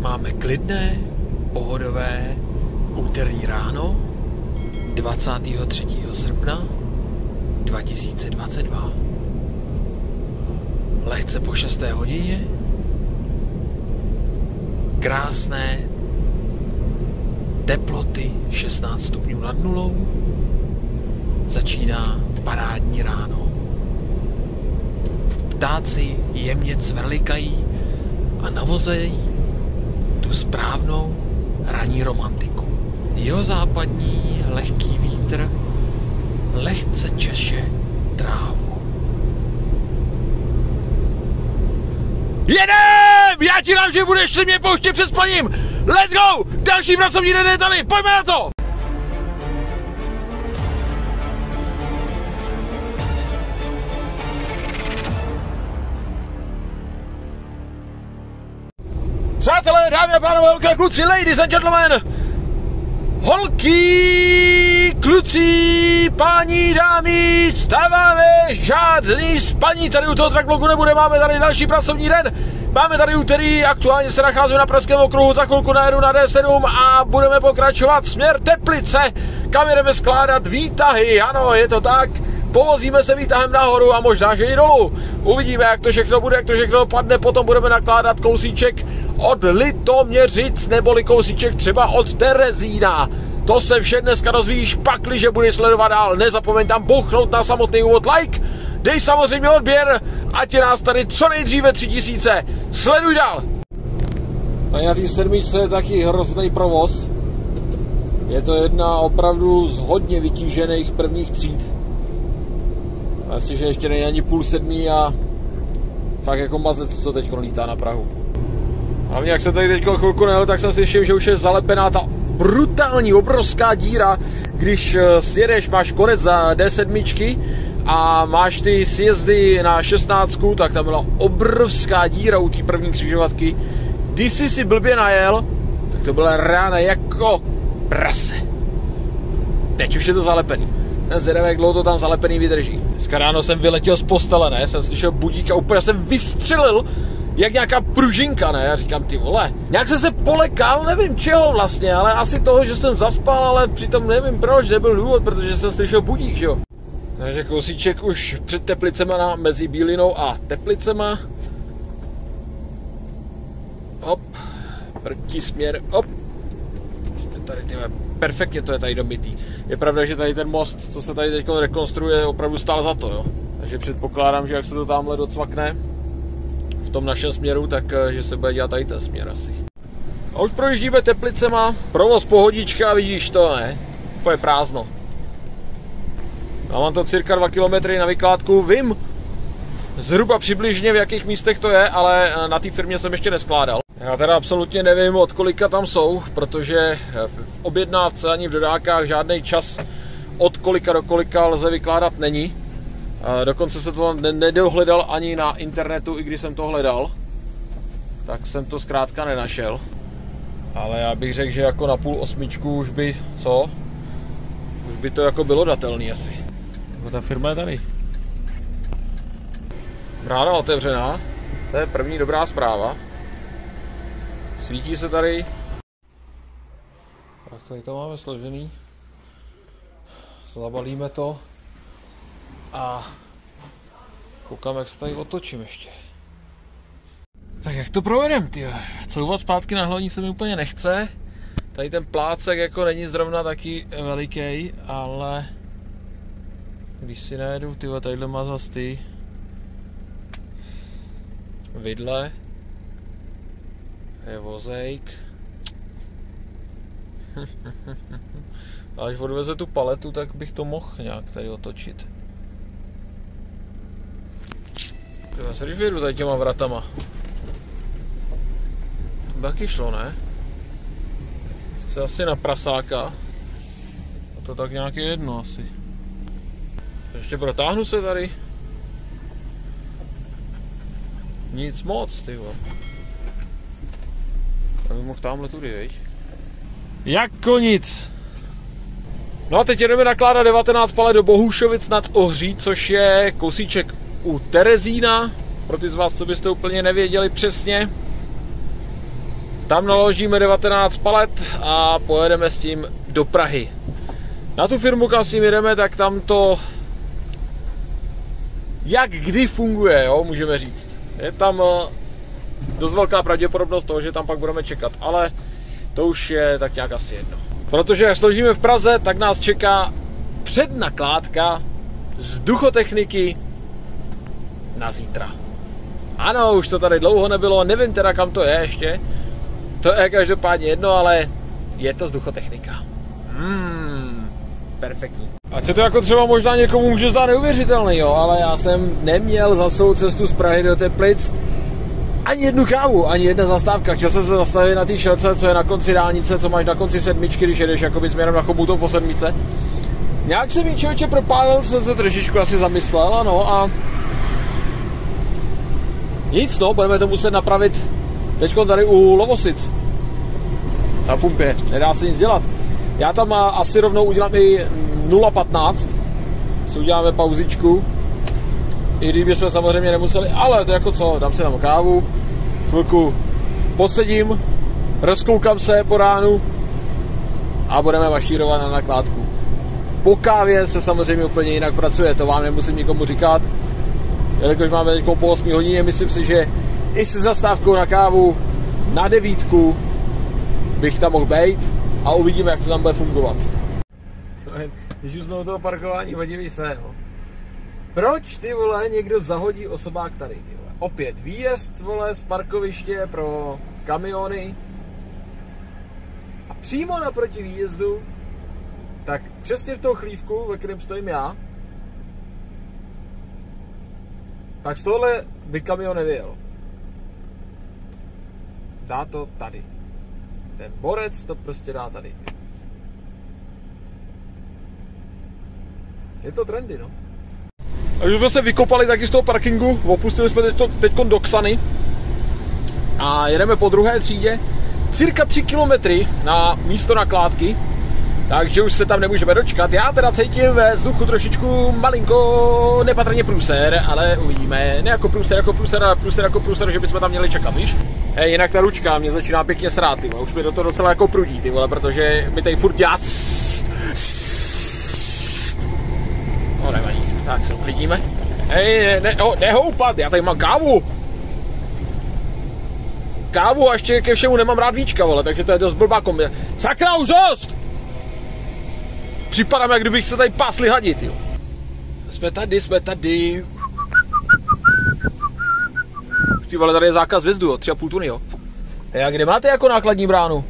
Máme klidné, pohodové úterní ráno 23. srpna 2022. Lehce po 6. hodině. Krásné teploty 16 stupňů nad nulou. Začíná parádní ráno. Ptáci jemně cvrlikají a navozejí tu správnou ranní romantiku. Jihozápadní lehký vítr lehce češe trávu. Jedem! Já ti dám, že budeš si mě pouštět před spaním! Let's go! Další pracovní den je tady, pojďme na to! Přátelé, dámy a pánové, holky a kluci, ladies and gentlemen, holky, kluci, páni, dámy, stáváme, žádný spaní tady u toho trackbloku nebude, máme tady další pracovní den, máme tady úterý, aktuálně se nacházíme na Pražském okruhu, za chvilku najedu na D7 a budeme pokračovat směr Teplice, kam jdeme skládat výtahy, ano, je to tak. Povozíme se výtahem nahoru a možná, že i dolů. Uvidíme, jak to všechno bude, jak to všechno dopadne. Potom budeme nakládat kousíček od Litoměřic, neboli kousíček třeba od Terezína. To se vše dneska dozvíš, pakliže budeš sledovat dál. Nezapomeň tam bouchnout na samotný úvod like. Dej samozřejmě odběr, ať je nás tady co nejdříve 3000. Sleduj dál. Tady na té sedmičce je taky hrozný provoz. Je to jedna opravdu z hodně vytížených prvních tříd. Asi, že ještě není ani 6:30 a fakt jako mazec, co teď lítá na Prahu. Hlavně jak jsem tady teď chvilku nejel, tak jsem si všiml, že už je zalepená ta brutální obrovská díra, když sjedeš, máš konec za D7 a máš ty sjezdy na 16, tak tam byla obrovská díra u té první křižovatky. Když jsi si blbě najel, tak to byla rána jako prase. Teď už je to zalepený. Ten zvědavý, jak dlouho to tam zalepený vydrží. Dneska ráno jsem vyletěl z postele, ne? Jsem slyšel budík a úplně jsem vystřelil jak nějaká pružinka, ne? Já říkám, ty vole, nějak jsem se polekal, nevím čeho vlastně, ale asi toho, že jsem zaspal, ale přitom nevím proč, nebyl důvod, protože jsem slyšel budík, že jo? Takže kousíček už před Teplicema mezi Bílinou a Teplicema. Hop, protisměr, hop. Tady tyhle, perfektně to je tady dobitý. Je pravda, že tady ten most, co se tady teď rekonstruuje, opravdu stál za to, jo. Takže předpokládám, že jak se to tamhle docvakne v tom našem směru, tak že se bude dělat tady ten směr asi. A už projíždíme Teplicema, provoz pohodička, vidíš to, ne? To je prázdno. A mám to cirka 2 km na vykládku, vím zhruba přibližně v jakých místech to je, ale na té firmě jsem ještě neskládal. Já teda absolutně nevím, od kolika tam jsou, protože v objednávce ani v dodákách žádný čas od kolika do kolika lze vykládat není. Dokonce se to nedohledal ani na internetu, i když jsem to hledal, tak jsem to zkrátka nenašel. Ale já bych řekl, že jako na 7:30 už by, co? Už by to jako bylo datelný asi. Ta firma je tady. Brána otevřená, to je první dobrá zpráva. Svítí se tady. Tak tady to máme složený. Zabalíme to. A koukám, jak se tady otočím ještě. Tak jak to provedem, tyjo? Couvat zpátky na hlavní se mi úplně nechce. Tady ten plácek jako není zrovna taky veliký, ale když si najedu, tyjo, tadyhle má zas ty vidle. Je vozejk. A až odveze tu paletu, tak bych to mohl nějak tady otočit. Já se když vyjedu tady těma vratama. To taky šlo, ne? Chce asi na prasáka. A to tak nějak je jedno asi. Ještě protáhnu se tady. Nic moc, tyjo. Já bych mohl tamhle tudy, veď? Jako nic. No a teď jdeme nakládat 19 palet do Bohušovic nad Ohří, což je kousíček u Terezína. Pro ty z vás, co byste úplně nevěděli přesně, Tam naložíme 19 palet a pojedeme s tím do Prahy. Na tu firmu, kam s tím jedeme, tak tam to jak kdy funguje, jo, můžeme říct. Je tam dost velká pravděpodobnost toho, že tam pak budeme čekat, ale to už je tak nějak asi jedno. Protože jak složíme v Praze, tak nás čeká přednakládka vzduchotechniky na zítra. Ano, už to tady dlouho nebylo, nevím teda kam to je ještě. To je každopádně jedno, ale je to vzduchotechnika. Perfektní. Ať se to jako třeba možná někomu může zdát neuvěřitelný, jo, ale já jsem neměl za celou cestu z Prahy do Teplic ani jednu kávu, ani jedna zastávka. Chtěl jsem se zastavit na té šelce, co je na konci dálnice, co máš na konci sedmičky, když jedeš jakoby směrem na Chomutov po sedmice. Nějak jsem jí člověče propálil, jsem se trošičku asi zamyslel, ano, a nic, no, budeme to muset napravit teďko tady u Lovosic. Na pumpě, nedá se nic dělat. Já tam asi rovnou udělám i 0,15, si uděláme pauzičku, i když bychom samozřejmě nemuseli, ale to jako co, dám si tam kávu, chvilku posedím, rozkoukám se po ránu a budeme mašírovat na nakládku. Po kávě se samozřejmě úplně jinak pracuje, to vám nemusím nikomu říkat, jelikož máme teď po 8 hodině, myslím si, že i se zastávkou na kávu na 9 bych tam mohl být a uvidíme, jak to tam bude fungovat. Když už jsme u toho parkování, podívej se, no. Proč, ty vole, někdo zahodí osobák tady, ty vole? Opět výjezd, vole, z parkoviště pro kamiony a přímo naproti výjezdu, tak přesně v toho chlívku, ve kterém stojím já, tak z tohle by kamion nevyjel. Dá to tady. Ten borec to prostě dá tady. Je to trendy, no. Takže jsme se vykopali taky z toho parkingu, opustili jsme teďkon do Ksany a jedeme po druhé třídě cirka 3 kilometry na místo nakládky, takže už se tam nemůžeme dočkat. Já teda cítím ve vzduchu trošičku malinko nepatrně průser, ale uvidíme. Ne jako průser, ale průser jako průser, že bychom tam měli čekat, víš? Jinak ta ručka mě začíná pěkně srát, ty vole. Už mi do toho docela jako prudí, ty vole, protože mi tady furt dělá no nevadí, tak se uklidíme. Nehoupat, já tady mám kávu. Kávu a ještě ke všemu nemám rád víčka, vole, takže to je dost blbá kombinace. Sakra, už dost! Připadám, jak kdybych se tady pásli hadit, jo. Jsme tady. Ty vole, tady je zákaz vjezdu, jo, 3,5 tuny, jo. A kde máte jako nákladní bránu?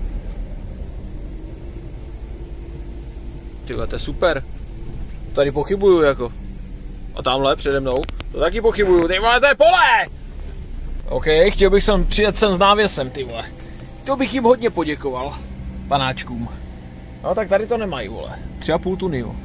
Ty vole, to je super. Tady pochybuju, jako. A tamhle přede mnou, to taky pochybuju, ty vole, to je pole! OK, chtěl bych sem přijet sem s návěsem, ty vole. To bych jim hodně poděkoval, panáčkům. No tak tady to nemají, vole. 3,5 tuny, jo.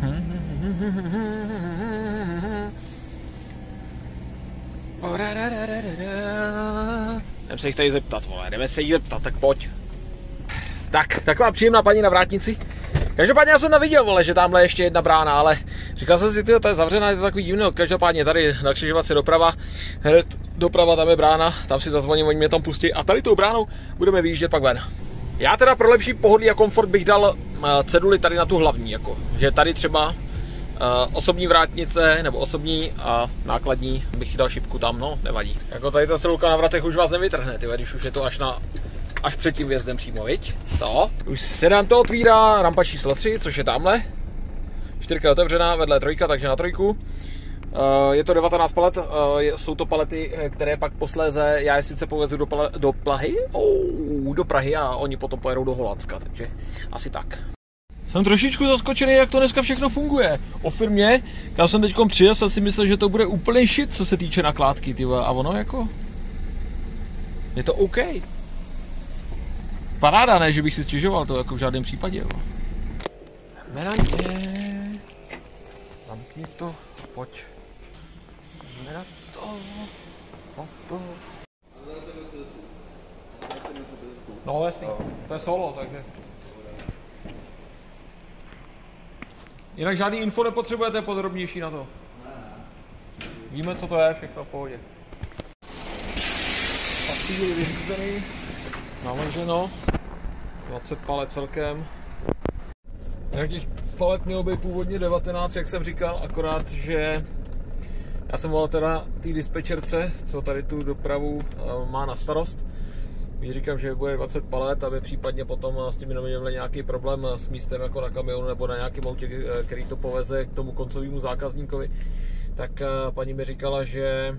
Jdeme se jich tady zeptat, vole. Jdeme se jich zeptat, tak pojď. Tak, taková příjemná paní na vrátnici. Každopádně já jsem neviděl, vole, že tamhle ještě jedna brána, ale říkal jsem si, to je zavřená, je to takový divný. Každopádně tady na křižovatce doprava, hned doprava, tam je brána, tam si zazvoním, oni mě tam pustí a tady tou bránou budeme vyjíždět pak ven. Já teda pro lepší pohodlí a komfort bych dal ceduli tady na tu hlavní, jako, že tady třeba osobní vrátnice, nebo osobní a nákladní bych dal šipku tam, no, nevadí. Jako tady ta cedulka na vratech už vás nevytrhne, tyhle, když už je to až před tím vjezdem přímo, viď? To. Už se nám to otvírá rampa číslo 3, což je tamhle. 4 je otevřená, vedle je 3, takže na 3. Je to 19 palet, jsou to palety, které pak posléze, já je sice povezu do Prahy a oni potom pojedou do Holandska, takže asi tak. Jsem trošičku zaskočený, jak to dneska všechno funguje. O firmě, kam jsem teďkom přijel, jsem si myslel, že to bude úplně shit, co se týče nakládky, tyhle, a ono jako... Je to OK. Paráda, ne, že bych si stěžoval, to jako v žádném případě, jo. Merantě. Zamkni to, pojď. Jdeme to. No jasný, to je solo, takže. Jinak žádný info nepotřebujete podrobnější na to. Víme, co to je, všechno v pohodě. Pasíly vyřízený. naloženo. 20 palet celkem. Nějakých palet mělo být původně 19, jak jsem říkal, akorát, že já jsem volal teda té dispečerce, co tady tu dopravu má na starost. Když říkám, že bude 20 palet, aby případně potom s tím neměli nějaký problém s místem jako na kamionu nebo na nějakém autě, který to poveze k tomu koncovému zákazníkovi, tak paní mi říkala, že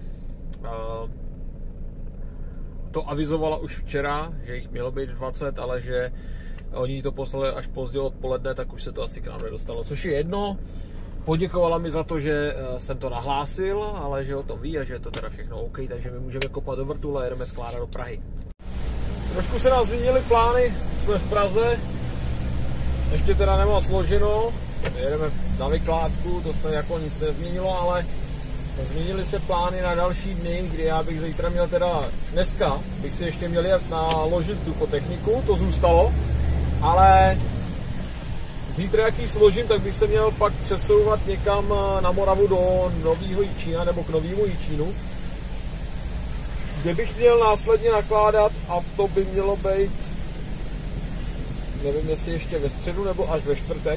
to avizovala už včera, že jich mělo být 20, ale že oni to poslali až pozdě odpoledne, tak už se to asi k nám nedostalo, což je jedno. Poděkovala mi za to, že jsem to nahlásil, ale že o tom ví a že je to teda všechno OK, takže my můžeme kopat do vrtule a jedeme skládat do Prahy. Trošku se nás změnily plány, jsme v Praze, ještě teda nemá složeno, jedeme na vykládku, to se jako nic nezměnilo, ale změnily se plány na další dny, kdy já bych zítra měl teda, dneska bych si ještě měl jet naložit vzduchotechniku, to zůstalo, ale zítra jak ji složím, tak bych se měl pak přesouvat někam na Moravu do Nového Jičína nebo k Novému Jičínu, kde bych měl následně nakládat a to by mělo být, nevím jestli ještě ve středu nebo až ve čtvrtek,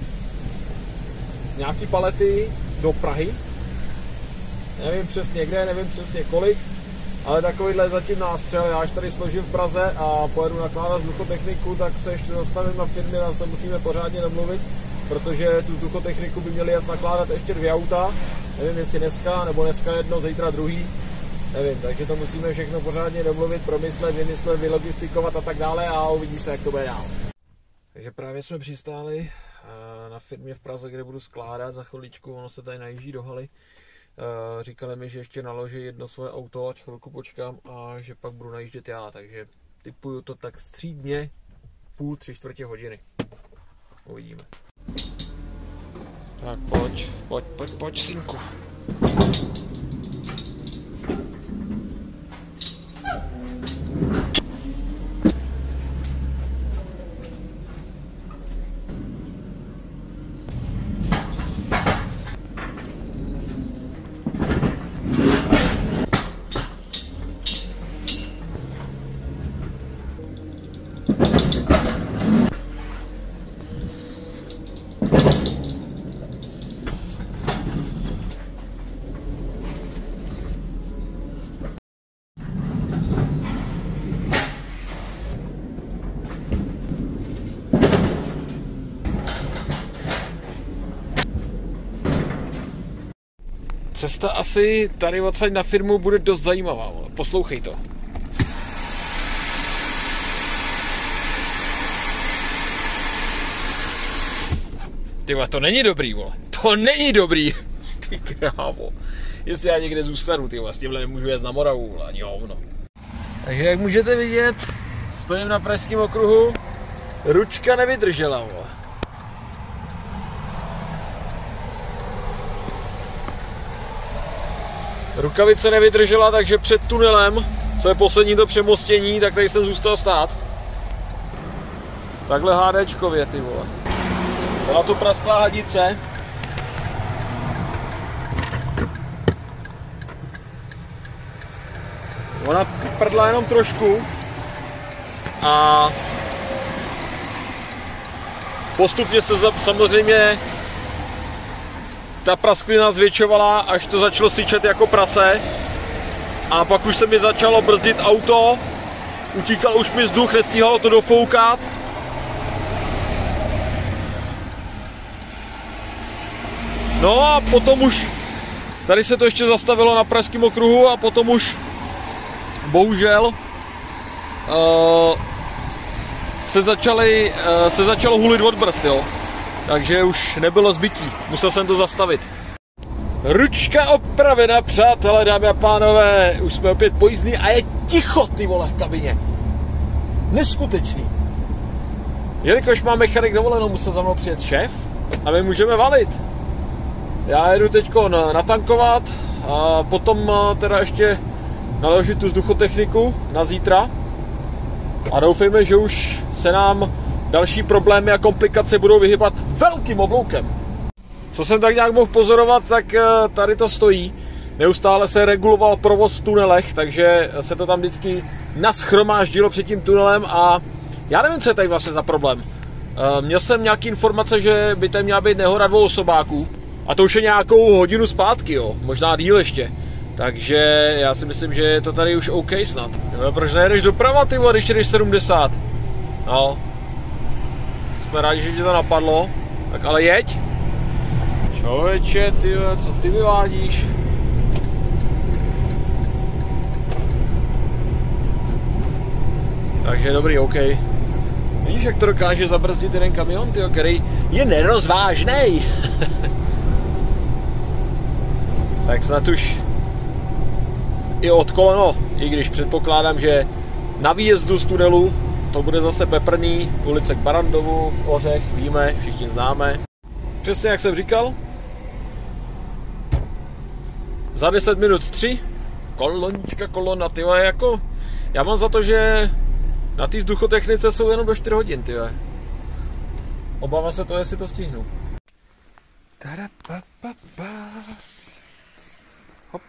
nějaký palety do Prahy. Nevím přesně kde, nevím přesně kolik, ale takovýhle zatím nástřel. Já až tady složím v Praze a pojedu nakládat vzduchotechniku, tak se ještě zastavím na firmě a se musíme pořádně domluvit, protože tu vzduchotechniku by měli jas nakládat ještě 2 auta. Nevím jestli dneska, nebo dneska jedno, zítra druhý. Nevím, takže to musíme všechno pořádně domluvit, promyslet, vymyslet, vylogistikovat a tak dále a uvidí se, jak to bude dál. Takže právě jsme přistáli na firmě v Praze, kde budu skládat za chviličku, ono se tady najíždí do haly. Říkali mi, že ještě naloží jedno svoje auto, ať chvilku počkám a že pak budu najíždět já, takže typuju to tak střídně půl, 3/4 hodiny. Uvidíme. Tak pojď, synku. Cesta asi tady odsaď na firmu bude dost zajímavá, vole. Poslouchej to. Ty vole, to není dobrý, vole. To není dobrý. Ty krávo. Jestli já někde zůstanu, ty vole, s tímhle nemůžu jet na Moravu, vole, ani hovno. Takže jak můžete vidět, stojím na Pražském okruhu, ručka nevydržela, vole. Rukavice nevydržela, takže před tunelem, co je poslední to přemostění, tak tady jsem zůstal stát. Takhle HDčkově, ty vole. Byla tu prasklá hadice. Ona prdla jenom trošku. A postupně se samozřejmě ta prasklina zvětšovala, až to začalo syčet jako prase. A pak už se mi začalo brzdit auto, utíkal už mi vzduch, nestíhalo to dofoukat. No a potom už, tady se to ještě zastavilo na Pražském okruhu a potom už, bohužel, se začalo hulit od brzd, jo. Takže už nebylo zbytí, musel jsem to zastavit. Ručka opravena, přátelé, dámy a pánové, už jsme opět pojízdní a je ticho, ty vole, v kabině. Neskutečný. Jelikož má mechanik dovolenou, musel za mnou přijet šéf a my můžeme valit. Já jedu teďko natankovat a potom teda ještě naložit tu vzduchotechniku na zítra a doufejme, že už se nám další problémy a komplikace budou vyhybat velkým obloukem. Co jsem tak nějak mohl pozorovat, tak tady to stojí. neustále se reguloval provoz v tunelech, takže se to tam vždycky naschromáždilo před tím tunelem a já nevím, co je tady vlastně za problém. Měl jsem nějaký informace, že by tady měla být nehoda 2 osobáků a to už je nějakou hodinu zpátky, jo, možná díl ještě. Takže já si myslím, že je to tady už OK snad. Proč nejedeš doprava, ty vole, když jdeš 70? No. Jsme rádi, že ti to napadlo. Tak ale jeď. Člověče, ty, co ty vyvádíš? Takže dobrý, OK. Vidíš, jak to dokáže zabrzdit jeden kamion, tyjo, který je nerozvážnej. Tak snad už i odkoleno, i když předpokládám, že na výjezdu z tunelu to bude zase peprný, ulice k Barandovu, Ořech, víme, všichni známe. Přesně jak jsem říkal, za 10 minut 3, kolona, tyhle, jako, já mám za to, že na té vzduchotechnice jsou jenom do 4 hodin, tyhle. Obávám se to, jestli to stihnu. Hop.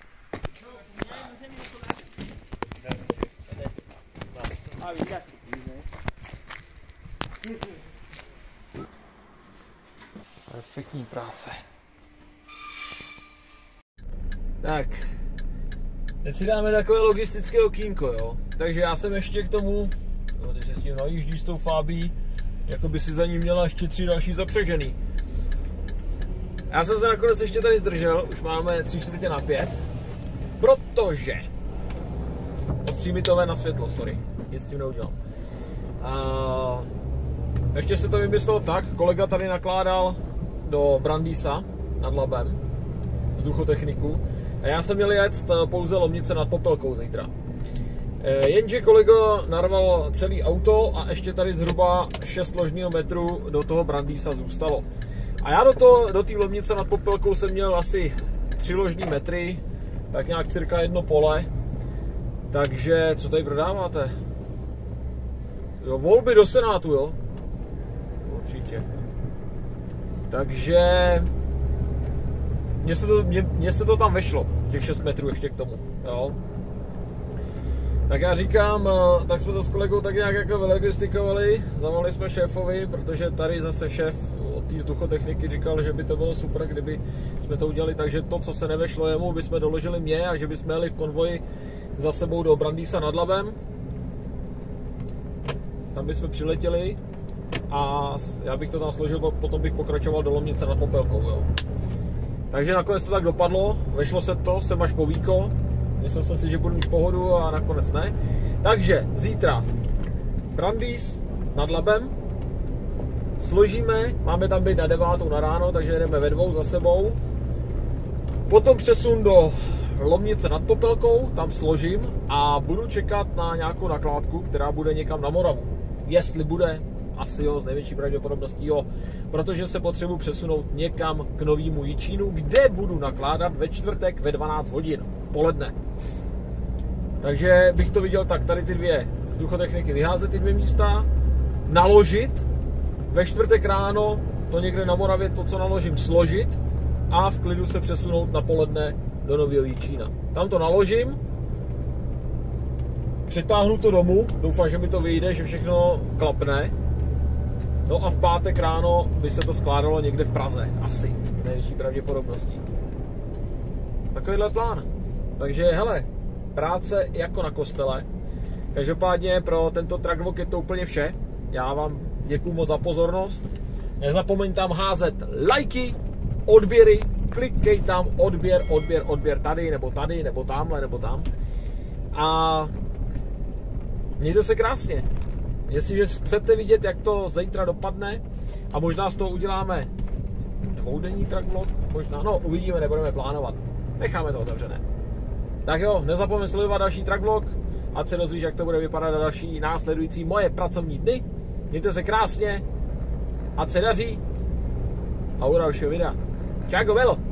Perfektní práce. Tak, teď si dáme takové logistické okýnko, jo. Takže já jsem ještě k tomu, teď se s tím najíždí s tou Fábí, jako by si za ní měla ještě 3 další zapřežený. Já jsem se nakonec ještě tady zdržel, už máme 3/4/5, protože ostřímitové na světlo, sorry, nic s tím neudělal. Ještě se to vymyslelo tak, kolega tady nakládal do Brandýsa nad Labem vzduchotechniku a já jsem měl jet pouze Lomnice nad Popelkou zítra. Jenže kolego narval celý auto a ještě tady zhruba 6 ložního metru do toho Brandýsa zůstalo. A já do té Lomnice nad Popelkou jsem měl asi 3 ložní metry, tak nějak cirka 1 pole. Takže, co tady prodáváte? Jo, volby do Senátu, jo? Určitě. Takže mně se to tam vešlo, těch 6 metrů ještě k tomu, jo? Tak já říkám, tak jsme to s kolegou tak nějak jako vylogistikovali, zavolali jsme šéfovi, protože tady zase šéf od té vzduchotechniky říkal, že by to bylo super, kdyby jsme to udělali, takže to, co se nevešlo jemu, bychom doložili mě a že bychom jeli v konvoji za sebou do Brandýsa nad Labem. Tam bychom přiletěli a já bych to tam složil, potom bych pokračoval do Lomnice nad Popelkou, jo. Takže nakonec to tak dopadlo, vešlo se to, jsem až po víko. Myslel jsem si, že budu mít pohodu a nakonec ne. Takže zítra Brandýs nad Labem složíme, máme tam být na 9 na ráno, takže jedeme ve 2 za sebou. Potom přesun do Lomnice nad Popelkou, tam složím a budu čekat na nějakou nakládku, která bude někam na Moravu. Jestli bude, asi jo, s největší pravděpodobností jo, protože se potřebuji přesunout někam k Novému Jičínu, kde budu nakládat ve čtvrtek ve 12 hodin v poledne. Takže bych to viděl tak, tady ty 2 vzduchotechniky vyházet, ty 2 místa, naložit, ve čtvrtek ráno to někde na Moravě, to co naložím, složit a v klidu se přesunout na poledne do Nového Jičína. Tam to naložím, přetáhnu to domů, doufám, že mi to vyjde, že všechno klapne. No a v pátek ráno by se to skládalo někde v Praze, asi, největší pravděpodobností. Takovýhle plán. Takže hele, práce jako na kostele. Každopádně pro tento Truckvlog je to úplně vše. Já vám děkuju moc za pozornost. Nezapomeň tam házet lajky, odběry, klikej tam odběr tady, nebo tamhle, nebo tam. A mějte se krásně. Jestliže chcete vidět, jak to zítra dopadne a možná z toho uděláme 2denní Truckvlog, možná, no uvidíme, nebudeme plánovat. Necháme to otevřené. Tak jo, nezapomeň sledovat další Truckvlog, ať se dozvíš, jak to bude vypadat na další následující moje pracovní dny. Mějte se krásně, ať se daří a u dalšího videa. Čau, bello!